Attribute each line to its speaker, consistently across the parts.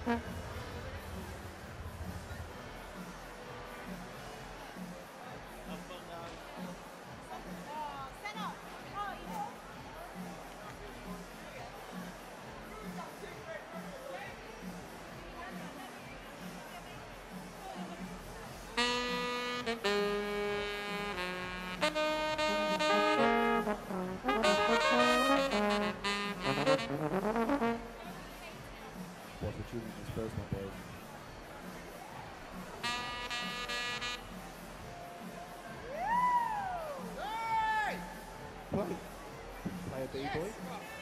Speaker 1: What's the tune in this first one, boys? Play a B-boy.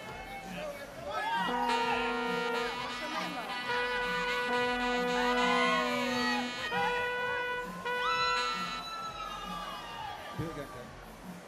Speaker 1: Do it again, Ken.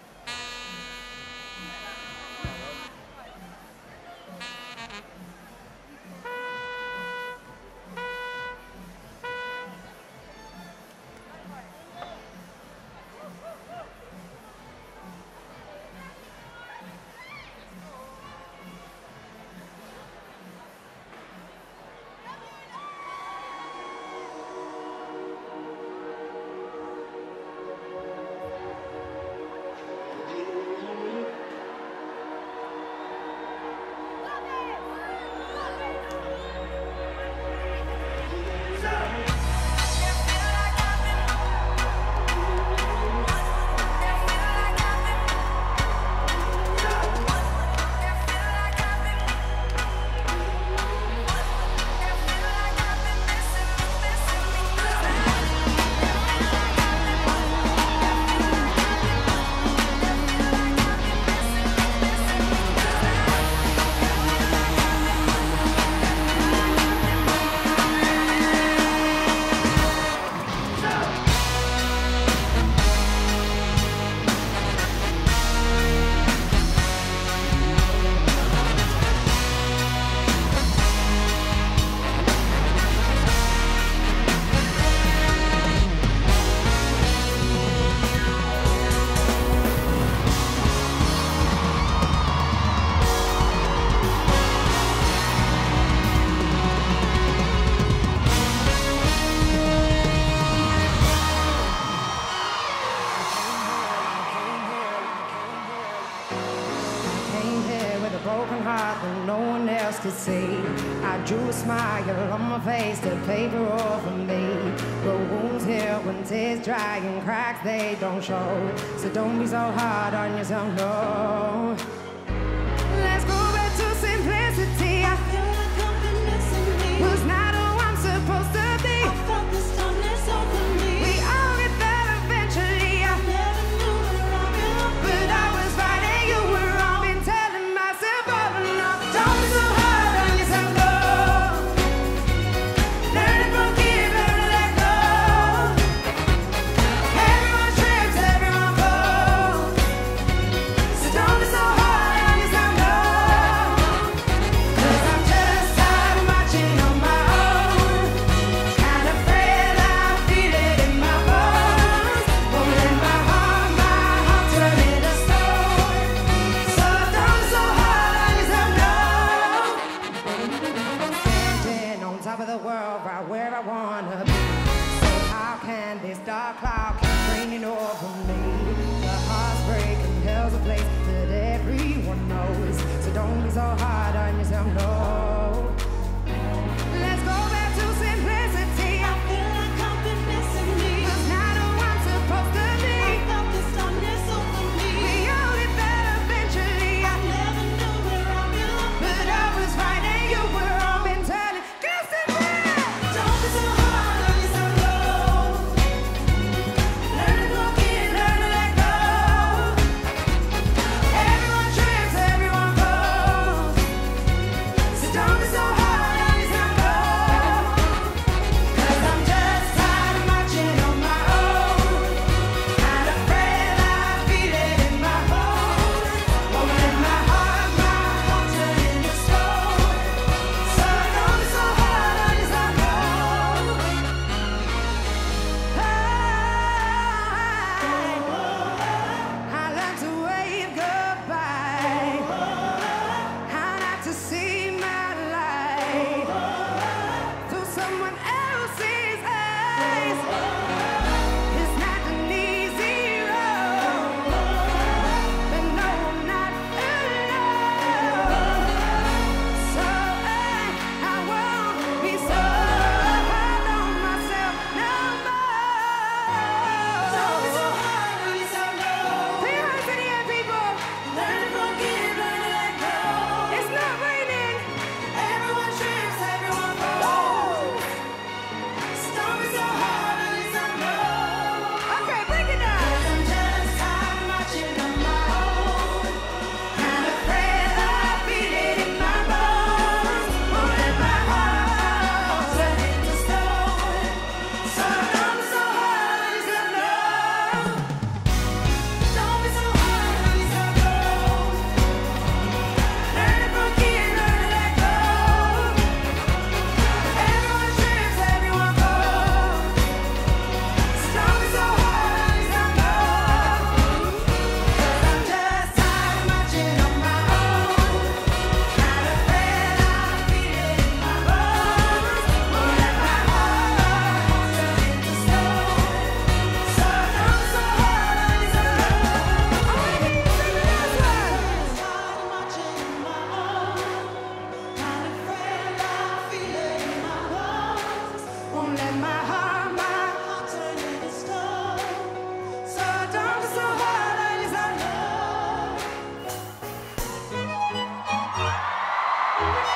Speaker 2: Broken heart that no one else could see. I drew a smile on my face to paper over me. The wounds heal when tears dry and cracks they don't show. So don't be so hard on yourself, no. Let's go back to simplicity. I feel like I'm missing me. Was not who I'm supposed to be. I felt the stillness over me. We all get there eventually. I never knew where I belonged, but I was right and you were wrong. Been telling myself over and over, don't be so hard on yourself, no. Learn to forgive, learn to let go. Everyone trips, everyone falls. So don't be so hard.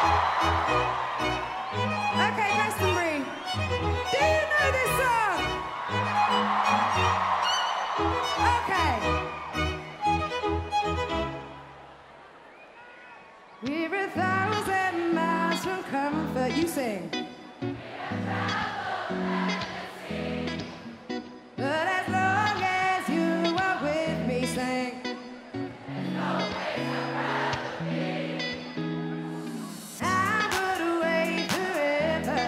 Speaker 2: Okay, Glastonbury. Do you know this song? Okay. We're 1,000 miles from comfort. You sing. But as long as you are with me, sing. I would wait forever,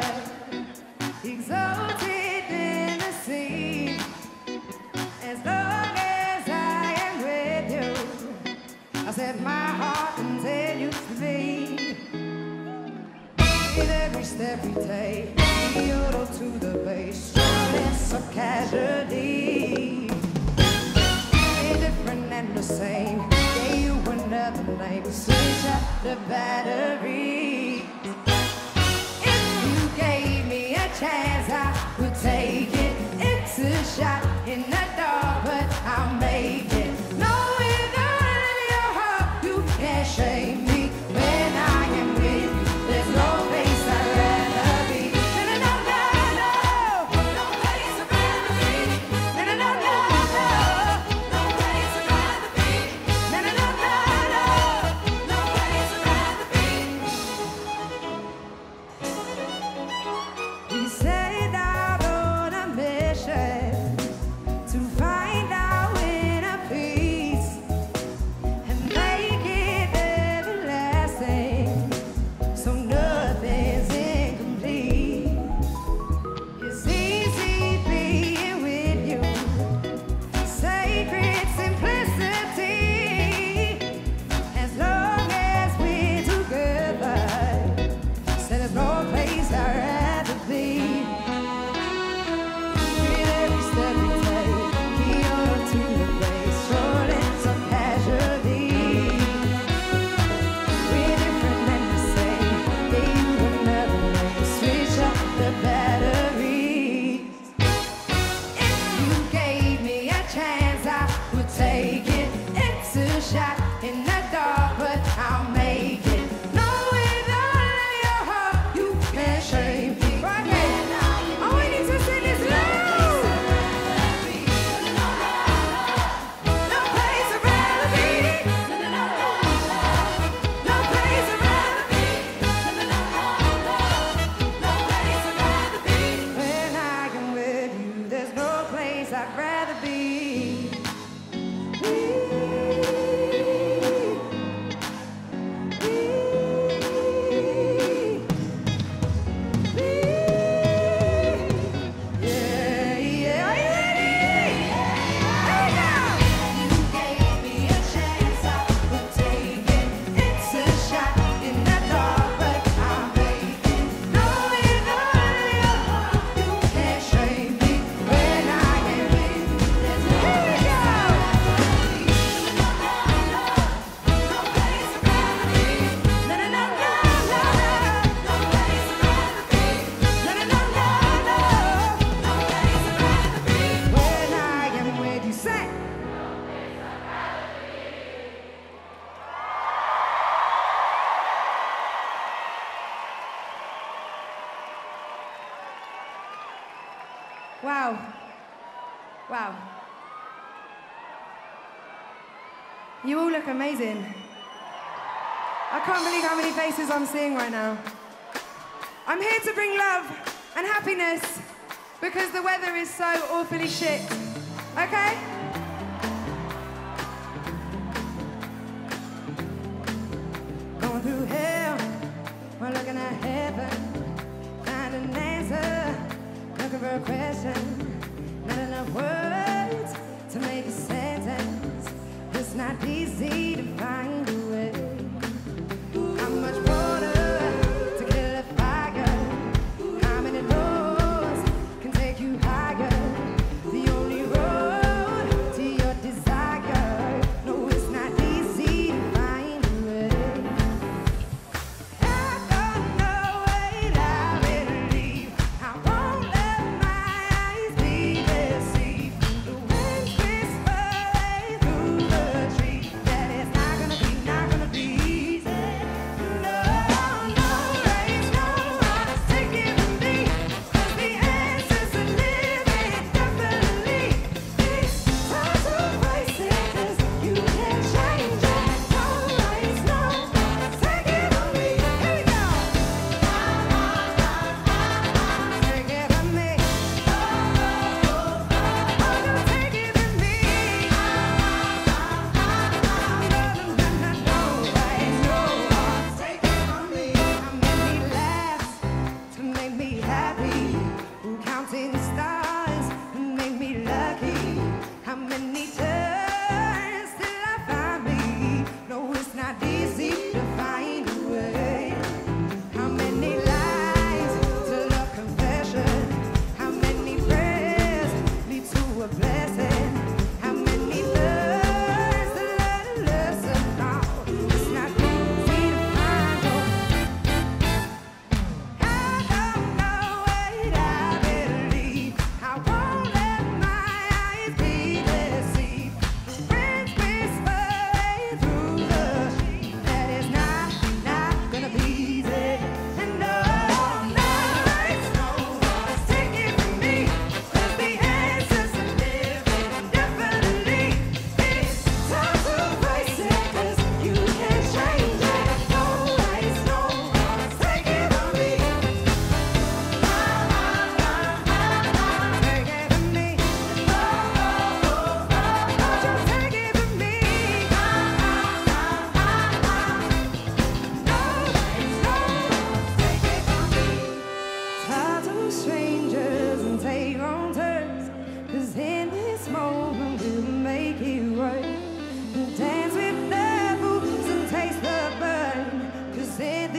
Speaker 2: exalted in the sea. As long as I am with you, I set my heart and tell you to be. With every step we take, the yodel to the bass, it's a casualty. Indifferent and the same, gave you another name, switch out the battery. If you gave me a chance, I would take it. It's a shot in the dark, but I'll make it. Knowing that in your heart, you can't shame me. When I am with you, there's no place I'd rather be. No, no, no, no, no, no place I'd rather be. No, no, no, no, no, no place I'd rather be. No, no, no, no, no, no place I'd rather be. We set out on a mission to find our inner peace and make it everlasting, so nothing's incomplete. It's easy being with you, sacred simplicity. As long as we're together, so there's no place I'd rather be. With every step we take, you're to the place, sure it's a casualty. We're different and the same, gave you another name, switch up the batteries. If you gave me a chance, I would take it. It's a shot in the dark, but I'll make it. Knowing that in your heart, you can't shame me. Right here. All we need to sing is love. No place I'd rather be. No place I'd rather be. No place I'd rather be. When I am with you, there's no place I'd rather be. Yeah, yeah, are you ready? Here we go. You gave me a chance, I would take it. It's a shot in the dark, but I'll make it. Knowing that in your heart, you can't shame me. When I am with you, there's no place I'd rather be. No place I'd rather be. No, no, no, no, no, no place I'd rather be. No, no, no, no, no, no place I'd rather be. When I am with you, say. Wow. Wow. You all look amazing. I can't believe how many faces I'm seeing right now. I'm here to bring love and happiness because the weather is so awfully shit. Okay? Going through hell, we're looking at heaven, find an answer, looking for a question. Not enough words to make a sentence. It's not easy to find a way. How much water to kill a fire? How many doors can take you higher? The only road to your desire. No, it's not easy to find a way. I don't know what I believe. I won't let my eyes be deceived. The winds whisper through the tree that it's not gonna be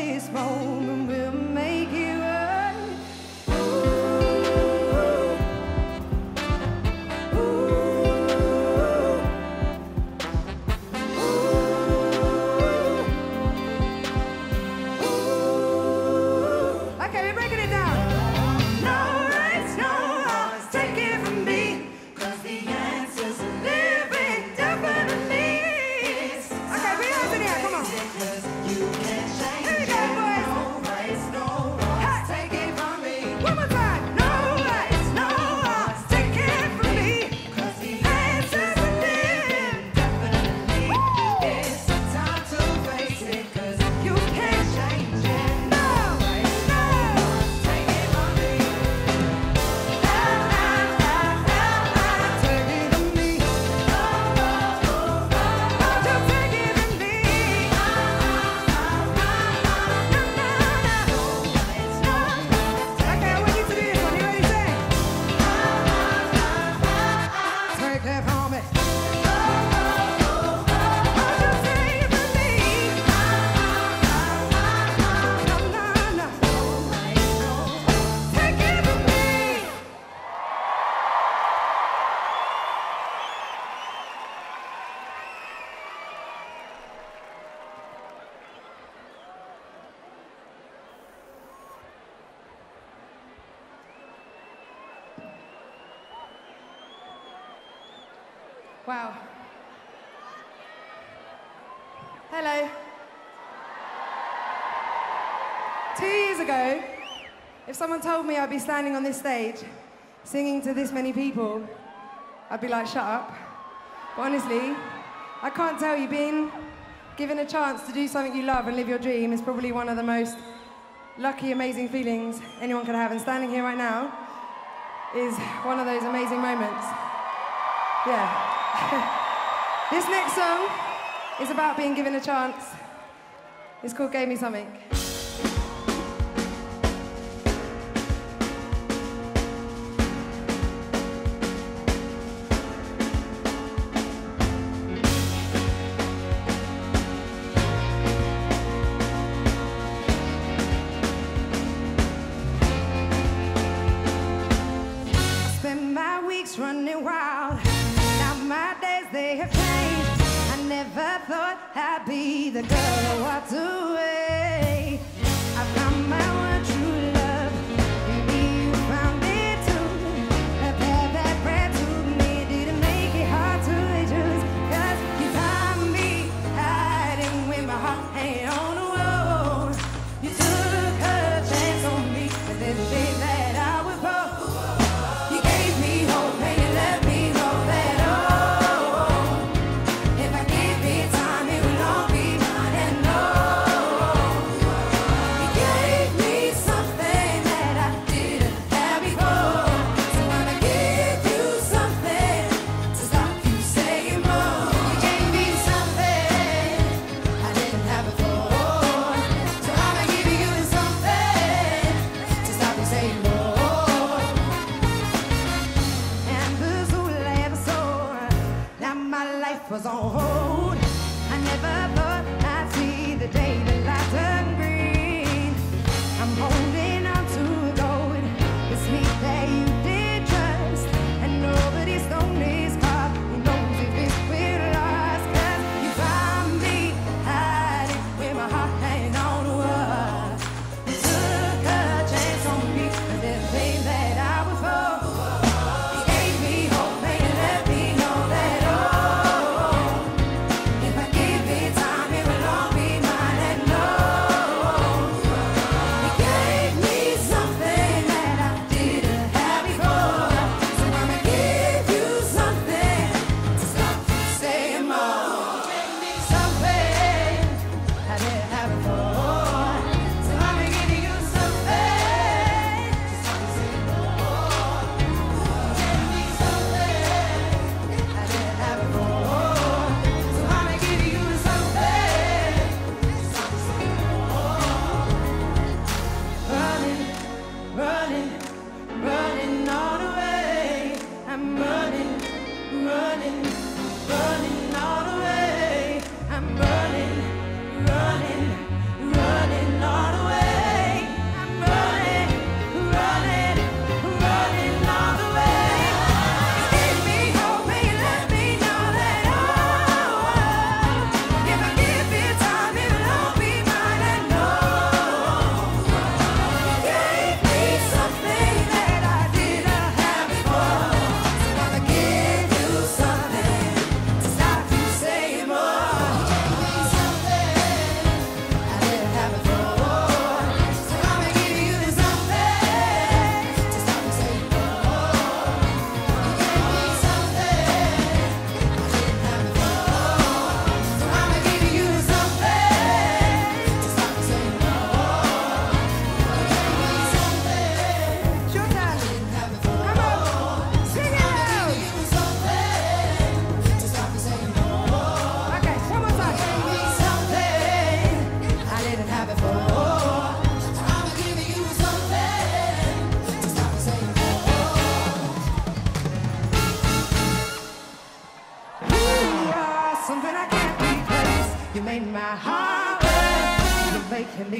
Speaker 2: this moment will make it right. Okay, we're breaking it down. No rights, no wrongs, take it from me, 'cause the answer's living definitely. Okay, we have it here, come on. Here we go, boys. Hey. Take it from me. One more time. No rights, no wrongs, take it from me, 'cause the answer's living definitely. It's time to face it, 'cause you can't change it. No rights, no wrongs, take it from me. Take it from me. Won't you take it from me? Okay, I want you to do this one. You ready? Say. Take it from me. Won't you take it from me? No. Take it from me. Wow. Hello. 2 years ago, if someone told me I'd be standing on this stage singing to this many people, I'd be like, shut up. But honestly, I can't tell you, being given a chance to do something you love and live your dream is probably one of the most lucky, amazing feelings anyone could have. And standing here right now is one of those amazing moments. Yeah. This next song is about being given a chance. It's called Gave Me Something. Spend my weeks running wild. Now my days, they have changed. I never thought I'd be the girl who walked away. I found my one true love. Maybe you found it too. A path that bred to me didn't make it hard to choose. 'Cause you found me hiding with my heart hanging on the wall. You took a chance on me, and then the day that I was broke. You gave me hope and you let me know that, oh, if I give it time, it will all be mine. And oh,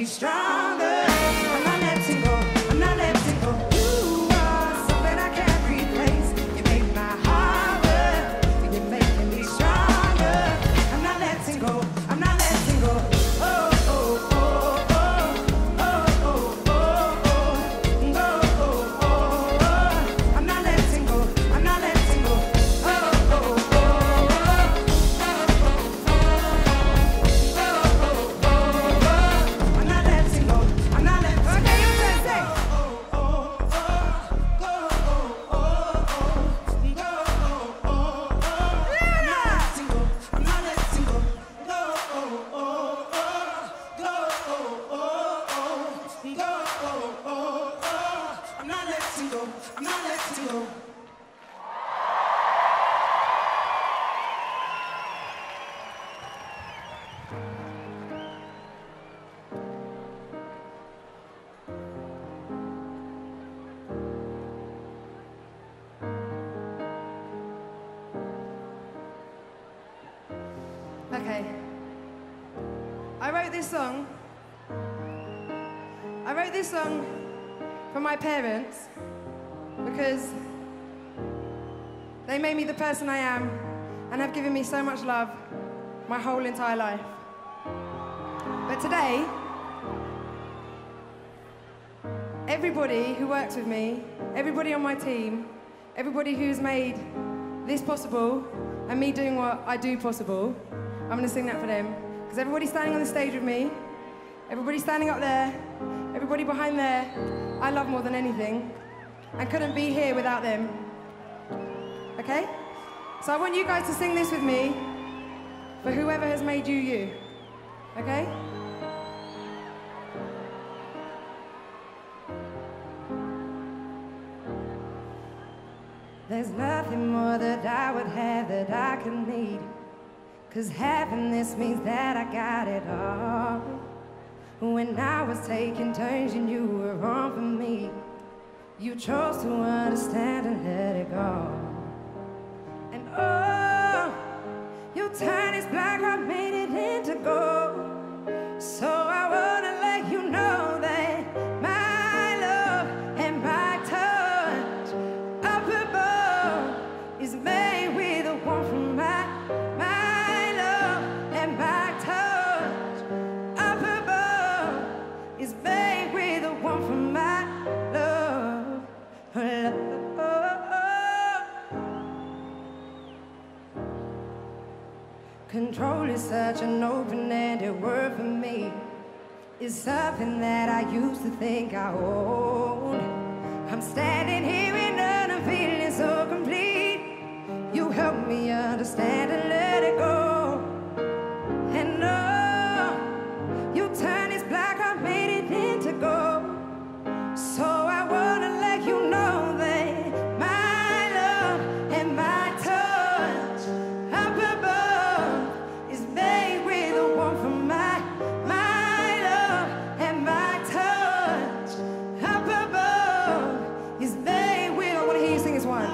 Speaker 2: stronger. I'm not letting go, I'm not letting go. You are something I can't replace. You make my heart work, you're making me stronger. I'm not letting go, I'm not letting go. Oh, oh, oh, oh, oh, oh, oh, oh, oh, oh, oh. I'm not letting go, I'm not letting go. Oh, oh, oh, oh, I'm not letting go, I'm not letting go. Okay, you can say. I'm not letting go, I'm not letting go. Okay. I wrote this song. I wrote this song for my parents because they made me the person I am and have given me so much love my whole entire life. But today, everybody who works with me, everybody on my team, everybody who's made this possible and me doing what I do possible, I'm gonna sing that for them. Because everybody standing on the stage with me, everybody standing up there, everybody behind there, I love more than anything. And couldn't be here without them. Okay? So I want you guys to sing this with me for whoever has made you, you. Okay? There's nothing more that I would have that I could need. 'Cause having this means that I got it all. When I was taking turns and you were on for me, you chose to understand and let it go. And oh, your turn is black, I made it into gold. So I wanna let you know that my love and my touch up above is made with a warmth from my love and my touch up above is made with a warmth from my love. Control is such an open-ended word for me. It's something that I used to think I owned. I'm standing here and I'm feeling so complete. You help me understand and let it go. And oh, your turn is black, I made it into gold. So I wanna let you know that my love and my touch up above is made with a warmth from my love and my touch up above is made with. I wanna hear you sing this one.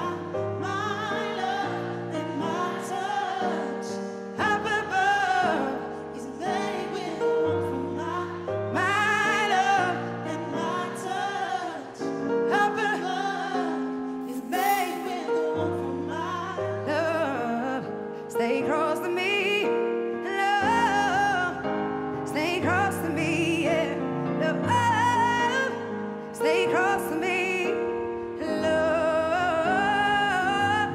Speaker 2: Stay close to me, love. Stay close to me, yeah, love. Stay close to me, love.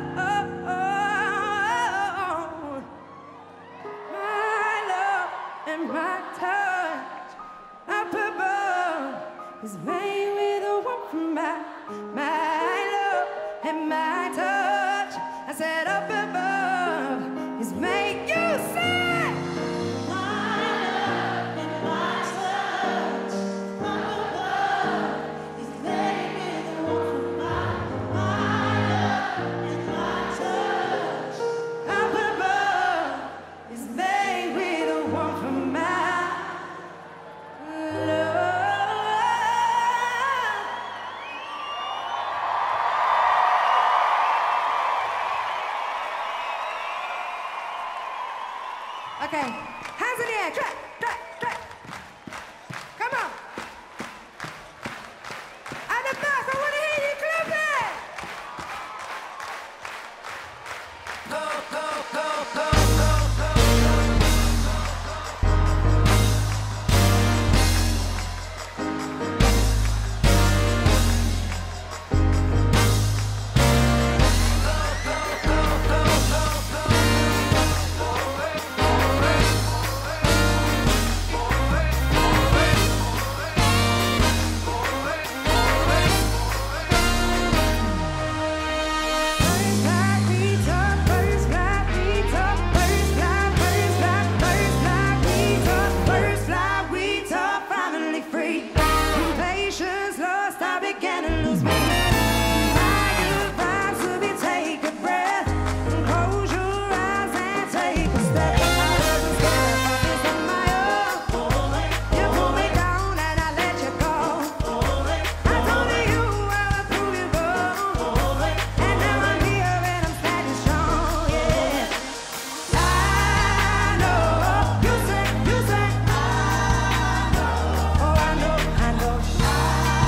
Speaker 2: My love and my touch up above is made with a warmth from my love and my touch. I said up above is make you say my love and my touch up above is made with a warmth from my love and my touch up above is made with a warmth from my love. patience lost, I began to lose my goodbyes to be take a breath and close your eyes and take a step. I wasn't scared of this on my own. You pulled me down and I let you go. I told you I would prove you wrong, and now I'm here and I'm standing strong. Yeah, I know you say I know. Oh, I know.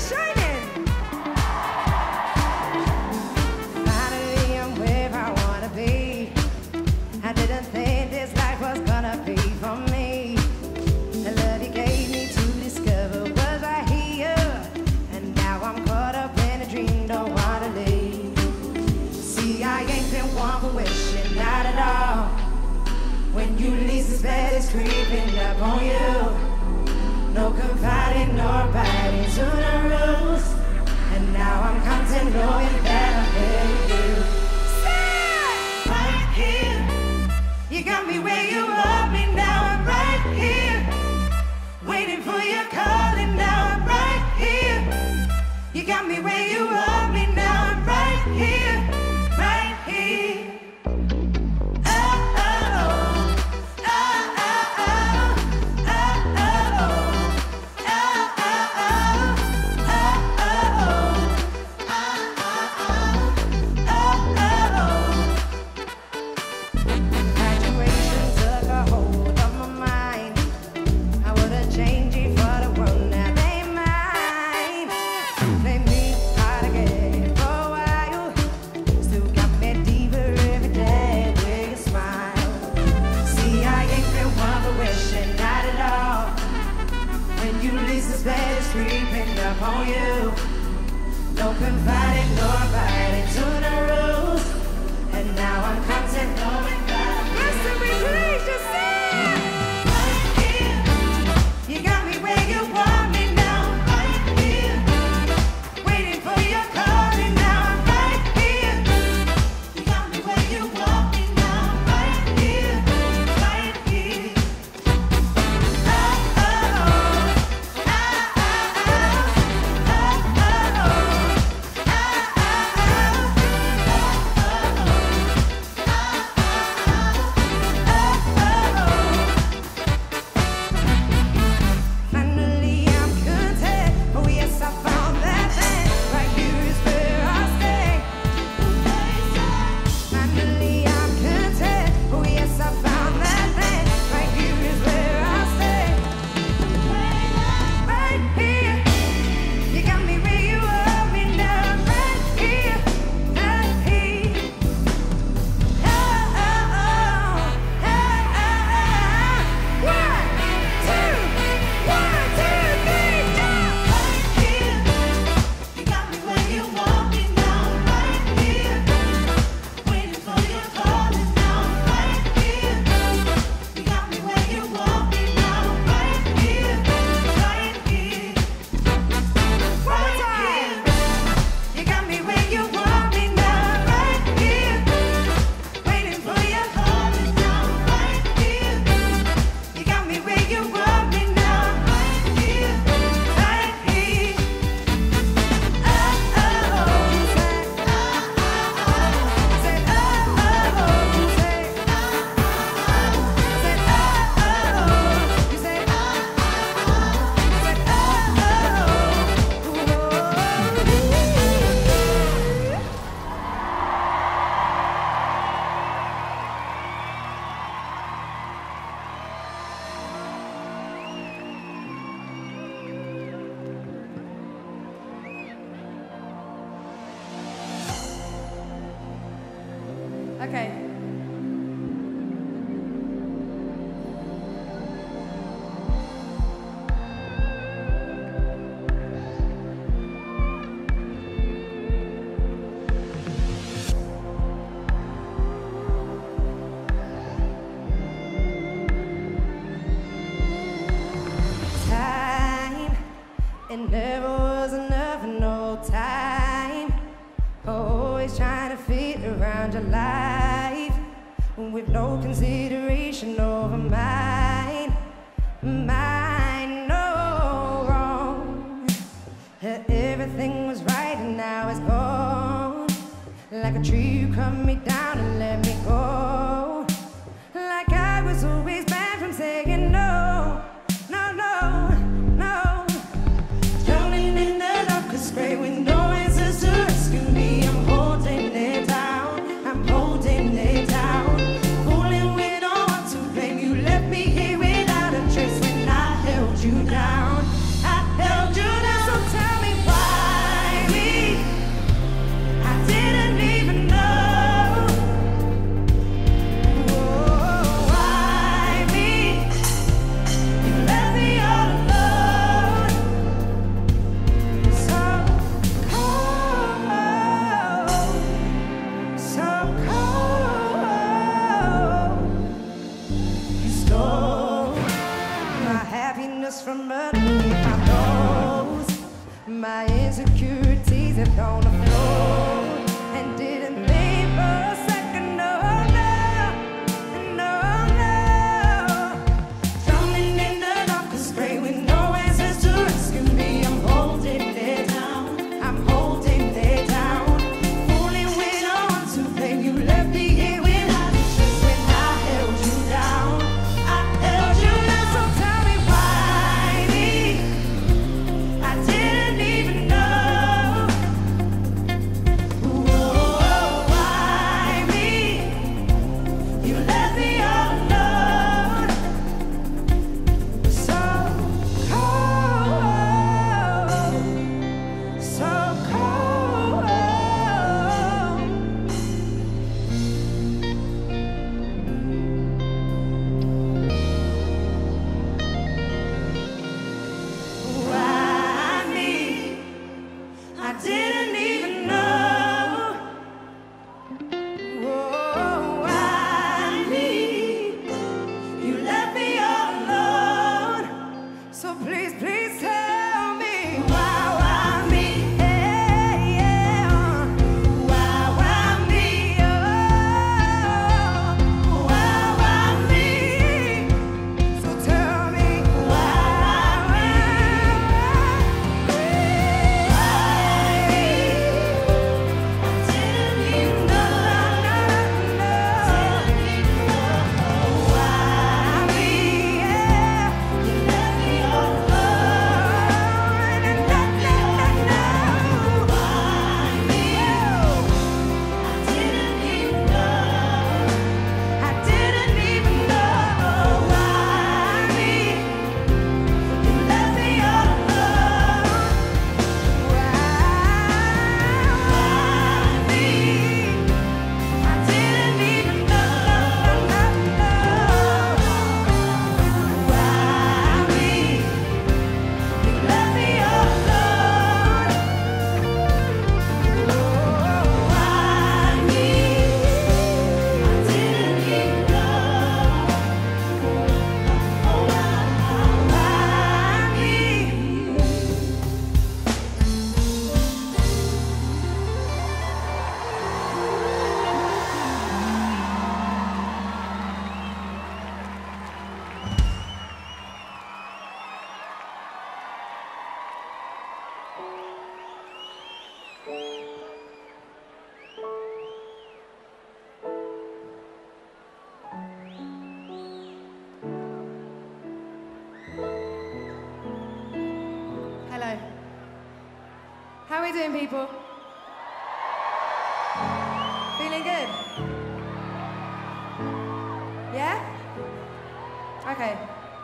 Speaker 2: shining. Finally, I'm where I wanna be. I didn't think this life was gonna be for me. The love you gave me to discover was right here, and now I'm caught up in a dream, don't wanna leave. See, I ain't been one for wishing, not at all. When you least suspect it's creeping up on you. No confiding nor biting to the rules, and now I'm content knowing that I hate you. Stay right here. You got me where you want me, now I'm right here. Waiting for your calling, now I'm right here. You got me where you want me, now I'm right here, right here. Creeping up on you. No confiding nor biting to the rules, and now I'm content knowing that I'm blessed with grace to sin. Right here, you got me where you want me, now I'm right here. Waiting for your calling, now I'm right here. You got me where you want me, now I'm right here, right here. Okay. Time, it never was enough, no time. Always trying to fit around your life with no consideration over mine. Mine, no wrong. Everything was right and now it's gone. Like a tree, you cut me down and let me go. Like I was always banned from saying no, no, no, no. Drowning in the dark, 'cause great with no answers to rescue me. I'm holding it down, I'm holding it down. Fooling with no one to blame. You left me here without a trace when I held you down. I held you down, so tell me why. my happiness from underneath my nose. My insecurities have gone afloat and didn't think for a second, no, no, no. Drowning in the darkest gray with no answers to rescue me. I'm holding it down, I'm holding it down. Fooling with no one to blame. You left me here when I held you down. I held you down, so tell me why me? I didn't even know. Whoa, why me? You left me all alone. So cold, so cold. Why me? I didn't even know. Whoa, why me? You left me all alone. So please, please tell me why me? Yeah, yeah. Why me? Oh, why me? So tell me why me? Didn't even know. Why me? Yeah, you left me all alone. No. Why me? I didn't even know. I didn't even know. Why me? You left me all alone. Why me? I didn't even know. Why me? You left me all alone. Why me? I didn't even know. Why me? Hello. How are we doing, people? Feeling good? Yeah? Okay.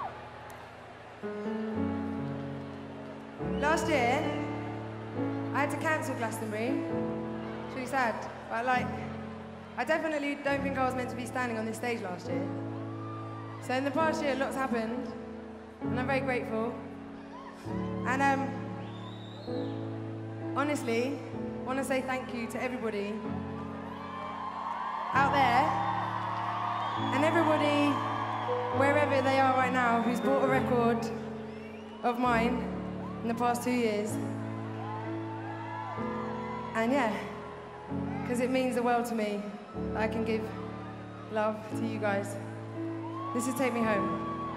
Speaker 2: Last year, I had to cancel Glastonbury. It's really sad. But I definitely don't think I was meant to be standing on this stage last year. So in the past year, lots happened, and I'm very grateful. And honestly, I want to say thank you to everybody out there and everybody wherever they are right now who's bought a record of mine in the past 2 years. And yeah, because it means the world to me that I can give love to you guys. This is Take Me Home.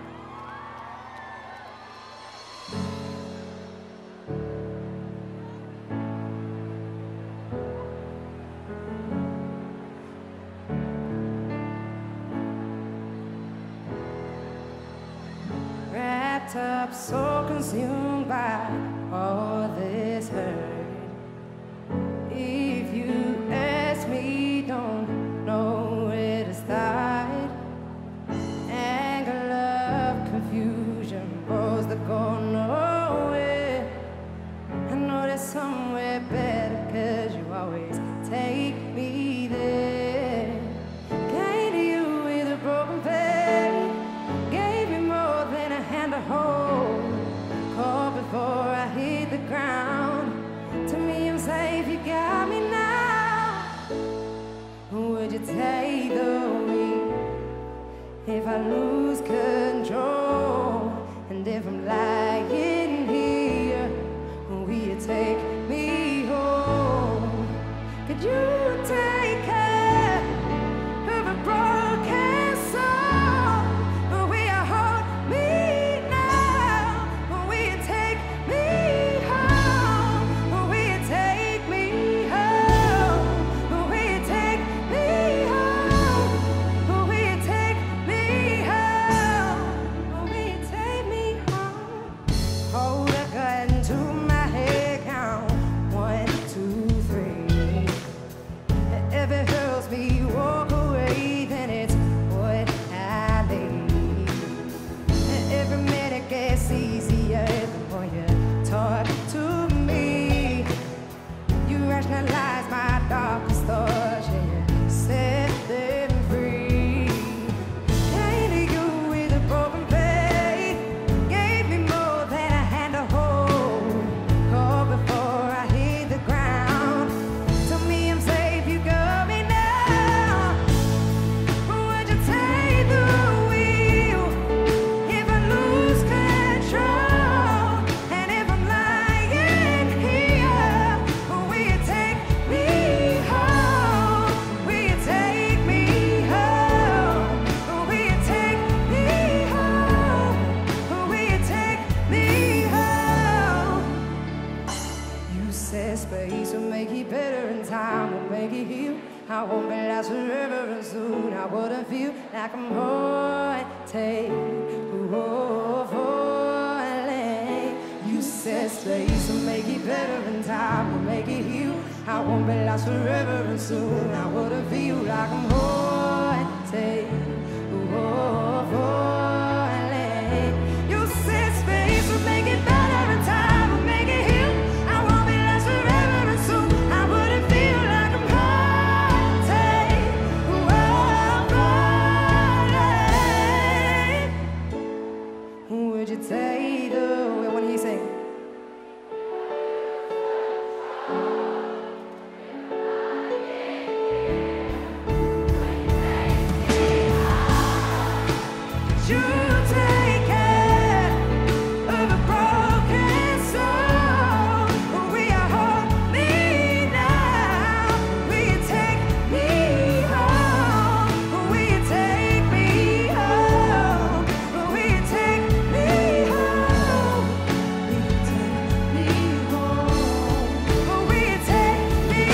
Speaker 2: Wrapped up, so consumed by all this hurt. If you ask me, don't know where to start. Anger, love, confusion, roads that go nowhere. I know there's somewhere better, 'cause you always take me there. Came to you with a broken faith, gave you more than a hand to hold. Called before I hit the ground, I wouldn't feel like I'm royalty. You said space will make it better and time will make it heal. I won't be lost forever and soon I wouldn't feel like I'm royalty. You said space will make it better and time will make it heal. I won't be lost forever and soon I wouldn't feel like I'm royalty. Would you take the way when he sing? You take care of a broken soul. We are holy now. Will you take me home? Will you take me home? Will you take me home? Will you take me home? Will you take me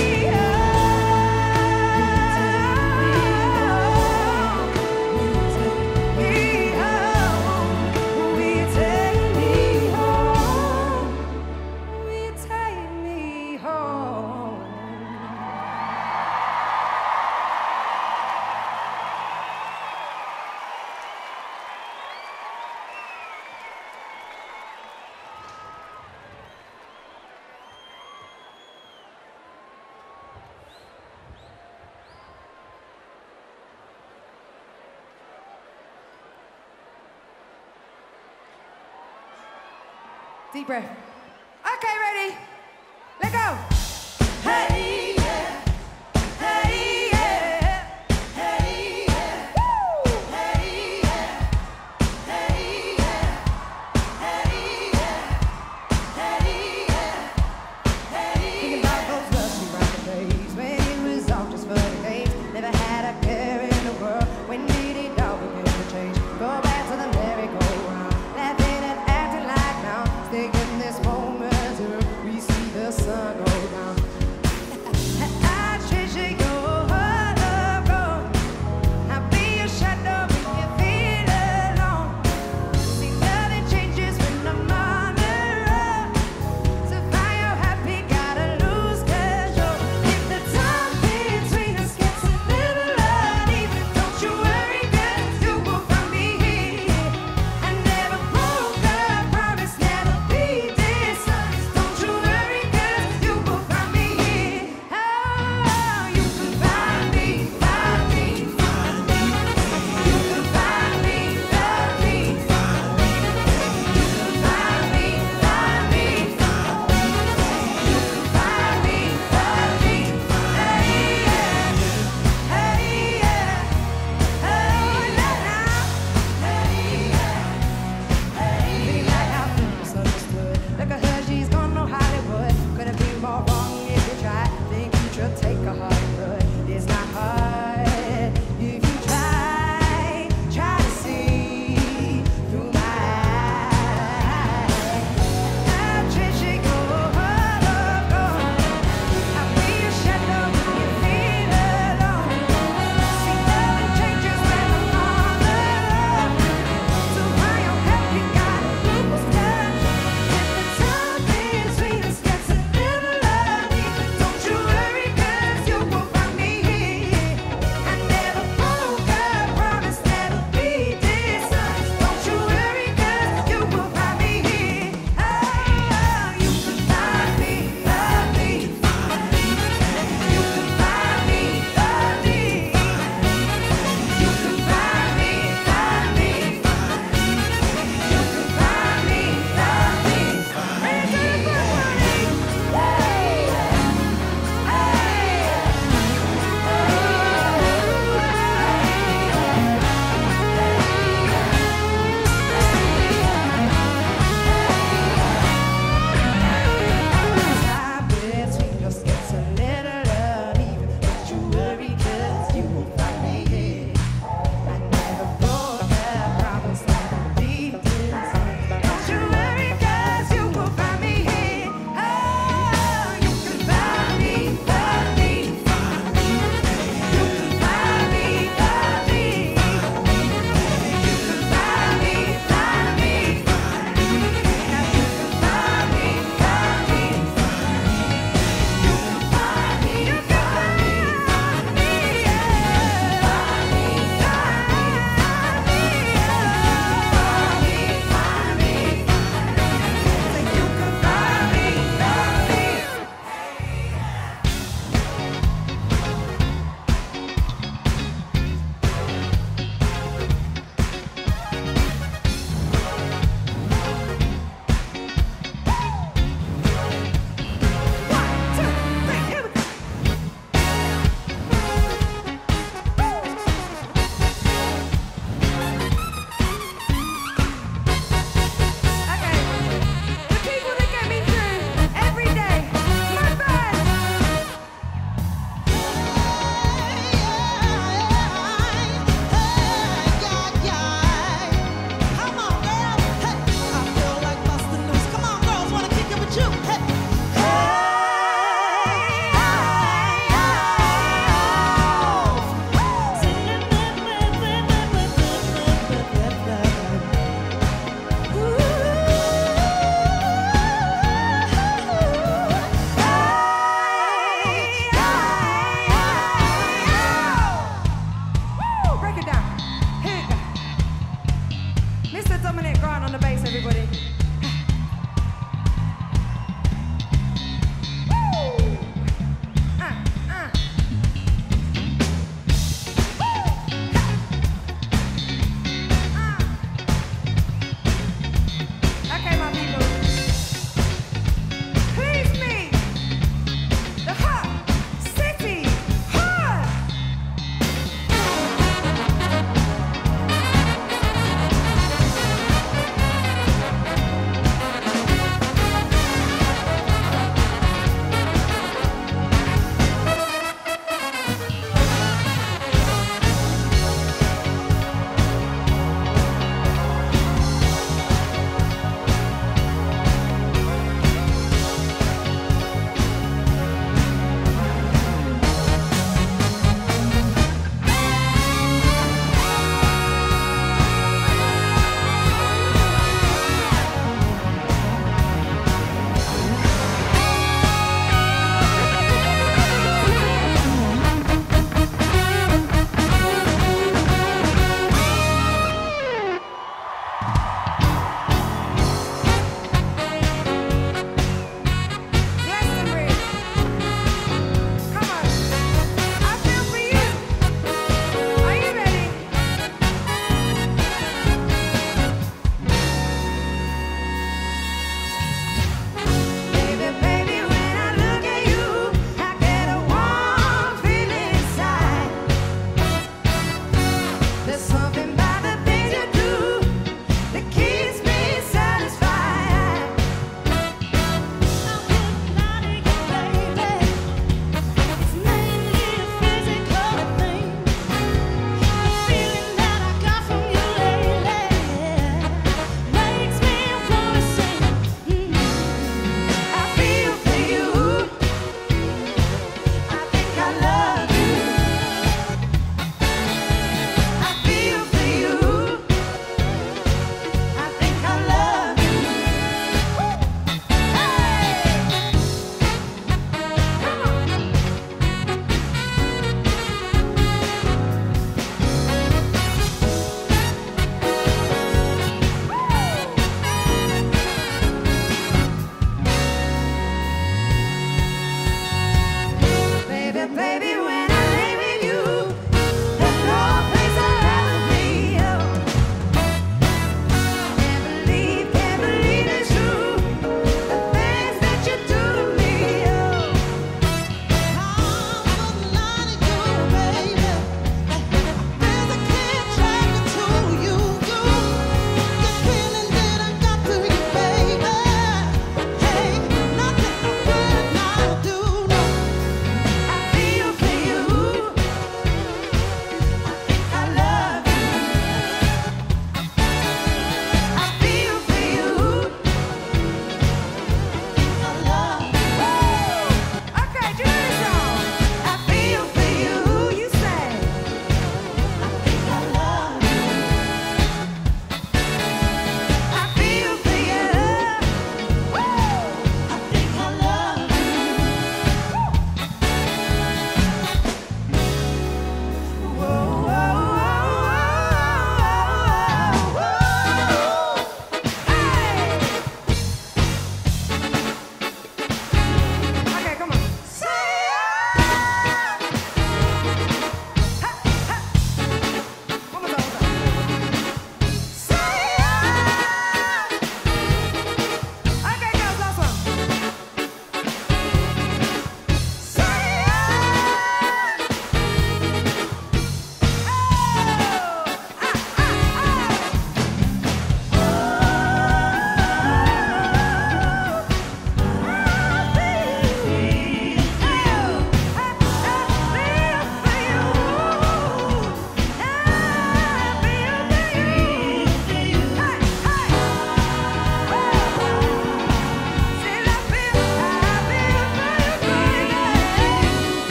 Speaker 2: Deep breath. Okay, ready? Let go. Hey, yeah. Hey, yeah. Hey, yeah. Woo. Hey, yeah. Hey, yeah. Hey, yeah. Hey, yeah. Hey, thinking about those rusty round days when it was all just for the games. Never had a care in the world. When did it all begin to change? Go back to the merry-go-round, laughing and acting like now. Stay in this moment, we see the sun go down.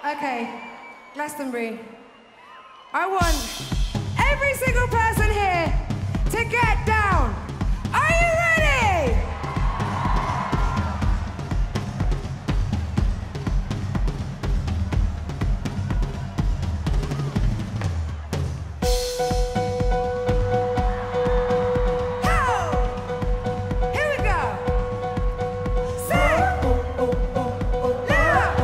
Speaker 2: Okay, Glastonbury. I want every single person here to get down. Are you ready? Here we go. Sing. Loud.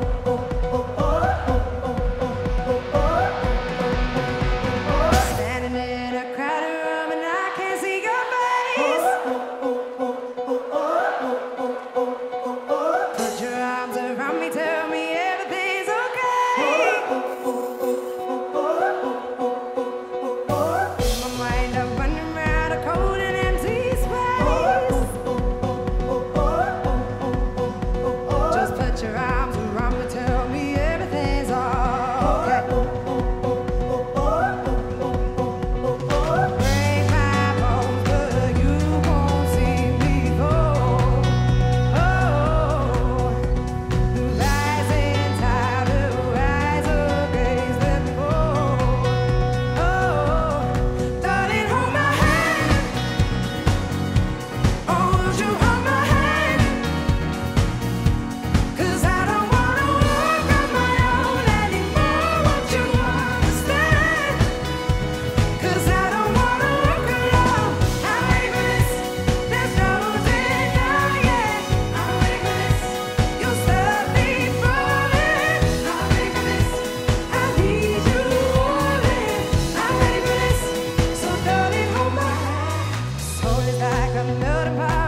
Speaker 2: Standing in a crowded room and I can't see your face. Put your arms around me, tell me everything's okay. In my mind, I'm running around a cold and empty space. Just put your arms around me, tell me everything's okay. Break my bones, but you won't see me fall. Oh, the rising tide will rise against the fall. Oh, darling, hold my hand. Oh, would you hold my hand? 'Cause I don't wanna walk on my own anymore. Won't you understand? 'Cause I don't wanna walk alone. I'm ready for this. There's no denying. I'm ready for this. You'll stop me falling. I'm ready for this. I need you holding. I'm ready for this. So darling, hold my hand. Soul is like a melting pot.